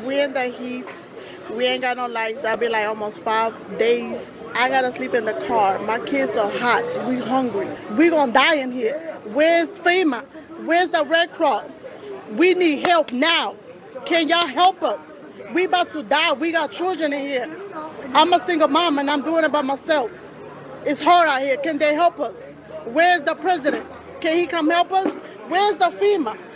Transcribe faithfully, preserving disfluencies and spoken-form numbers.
we in the heat. We ain't got no lights. I'll be like almost five days. I gotta sleep in the car. My kids are hot. We hungry. We gonna die in here. Where's FEMA? Where's the Red Cross? We need help now. Can y'all help us? We about to die. We got children in here. I'm a single mom and I'm doing it by myself. It's hard out here. Can they help us? Where's the president? Can he come help us? Where's the FEMA?